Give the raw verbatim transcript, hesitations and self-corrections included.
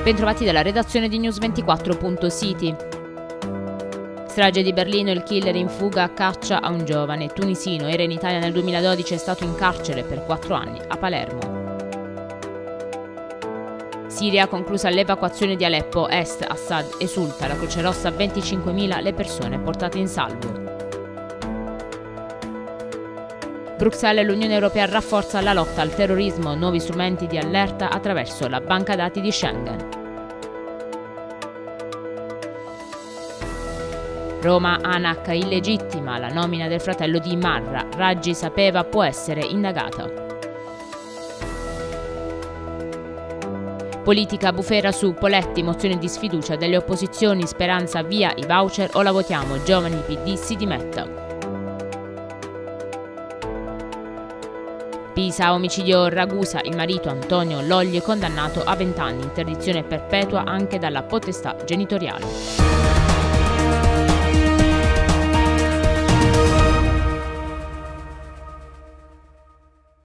Bentrovati dalla redazione di News ventiquattro punto city. Strage di Berlino, il killer in fuga caccia a un giovane tunisino. Era in Italia nel duemiladodici e è stato in carcere per quattro anni a Palermo. Siria conclusa l'evacuazione di Aleppo Est, Assad esulta, la Croce Rossa venticinquemila le persone portate in salvo. Bruxelles e l'Unione Europea rafforza la lotta al terrorismo, nuovi strumenti di allerta attraverso la banca dati di Schengen. Roma ANAC illegittima la nomina del fratello di Marra, Raggi sapeva può essere indagata. Politica bufera su Poletti, mozione di sfiducia delle opposizioni, Speranza via i voucher o la votiamo, giovani P D si dimetta. Pisa, omicidio Ragusa, il marito Antonio Loglie condannato a venti anni, interdizione perpetua anche dalla potestà genitoriale.